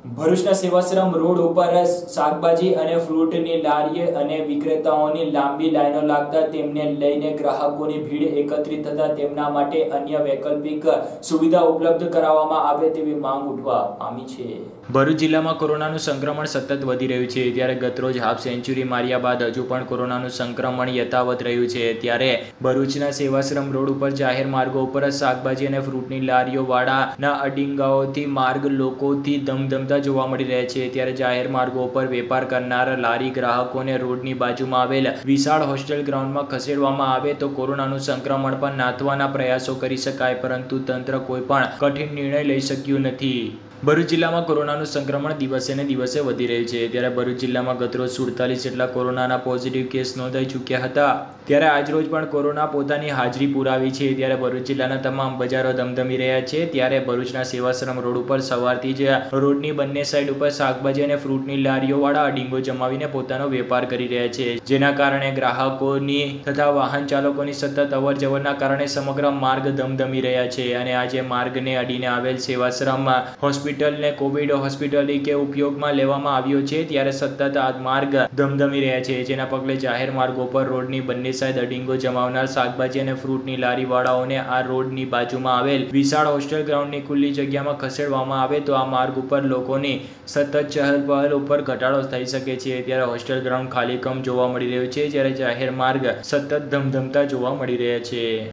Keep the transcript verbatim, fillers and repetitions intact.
ભરૂચના સેવાશ્રમ રોડ ઉપર શાકભાજી અને ફ્રૂટની લારી અને વિક્રેતાઓની લાંબી લાઈનો લાગતા તેમને લઈને ગ્રાહકોની ભીડ એકત્રિત થતા તેમના માટે અન્ય વૈકલ્પિક સુવિધા ઉપલબ્ધ કરાવવામાં આવે તેવી માંગ ઉઠવા પામી છે। ભરૂચ જિલ્લામાં કોરોનાનું સંક્રમણ સતત વધી રહ્યું છે, ત્યારે ગતરોજ હાફ સેન્ચુરી માર્યા બાદ હજુ પણ કોરોનાનું સંક્રમણ યથાવત રહ્યું છે। ત્યારે ભરૂચના સેવાશ્રમ રોડ ઉપર જાહેર માર્ગો ઉપર શાકભાજી અને ફ્રૂટની લારીઓ વાળાના અડિંગાઓથી માર્ગ લોકોથી ધમધમતા જોવા મળી રહ્યા છે। ત્યારે જાહેર માર્ગો પર વેપાર કરનાર લારી ગ્રાહકોને રોડની બાજુમાં આવેલ વિશાળ હોસ્ટેલ ગ્રાઉન્ડમાં ખસેડવામાં આવે તો કોરોનાનું સંક્રમણ પણ નાથવાના પ્રયાસો કરી શકાય, પરંતુ તંત્ર કોઈ પણ કઠિન નિર્ણય લઈ શક્યું નથી। ભરૂચ જિલ્લામાં કોરોનાનું સંક્રમણ દિવસે ને દિવસે વધી રહ્યું છે, ત્યારે ભરૂચ જિલ્લામાં ગતરોજ સુડતાલીસ જેટલા કોરોનાના પોઝિટિવ કેસ નોંધાઈ ચૂક્યા હતા। ત્યારે આજરોજ પણ કોરોના પોતાની હાજરી પુરાવી છે। ત્યારે ભરૂચ જિલ્લાના તમામ બજારો ધમધમી રહ્યા છે। ત્યારે ભરૂચના સેવાશ્રમ રોડ ઉપર સવારથી જ રોડની બંને સાઈડ ઉપર શાકભાજી અને ફ્રૂટની લારીઓ વાળા અડીંગો જમાવીને પોતાનો વેપાર કરી રહ્યા છે, જેના કારણે ગ્રાહકોની તથા વાહન ચાલકોની સતત અવર જવરના કારણે સમગ્ર માર્ગ ધમધમી રહ્યા છે। અને આજે માર્ગને અડીને આવેલ સેવાશ્રમ હોસ્પિટલ ને કોવિડ હોસ્પિટલ તરીકે ઉપયોગમાં લેવામાં આવ્યો છે, ત્યારે સતત આ માર્ગ ધમધમી રહ્યા છે, જેના પગલે જાહેર માર્ગો પર રોડની બંને સાઈડ અડીંગો જમાવનાર શાકભાજી અને ફ્રૂટની લારી વાળાઓને આ રોડની બાજુમાં આવેલ વિશાળ હોસ્ટેલ ગ્રાઉન્ડની ખુલ્લી જગ્યામાં ખસેડવામાં આવે તો આ માર્ગ ઉપર લોકોની સતત ચહલ પહલ ઉપર ઘટાડો થઈ શકે છે। ત્યારે હોસ્ટેલ ગ્રાઉન્ડ ખાલી કમ જોવા મળી રહ્યું છે, જ્યારે જાહેર માર્ગ સતત ધમધમતા જોવા મળી રહ્યા છે।